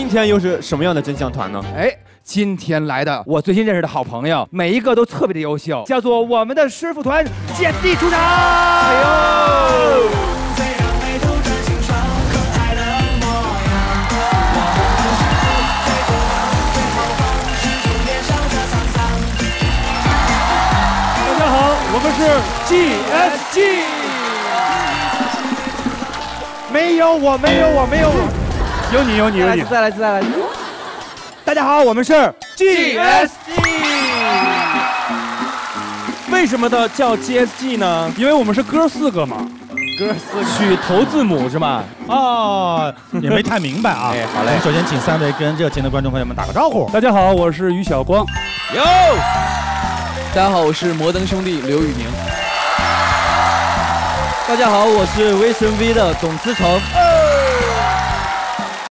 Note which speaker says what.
Speaker 1: 今天又是什么样的真相团呢？
Speaker 2: 哎，今天来的我最近认识的好朋友，每一个都特别的优秀，叫做我们的师傅团简地出场。哎呦！
Speaker 3: 大家好，我们是 GSG。没有我，有你。
Speaker 2: 再来一次。大家好，我们是 GSG。
Speaker 3: 为什么的叫 GSG 呢？因为我们是哥4个嘛。
Speaker 2: 哥4个
Speaker 3: 取头字母是吧？
Speaker 4: 哦，也没太明白啊。
Speaker 2: 哎，好嘞。
Speaker 4: 首先请3位跟热情的观众朋友们打个招呼。
Speaker 3: 大家好，我是于晓光。
Speaker 2: 哟。
Speaker 5: 大家好，我是摩登兄弟刘宇宁。
Speaker 1: 大家好，我是 Vision V 的董思成。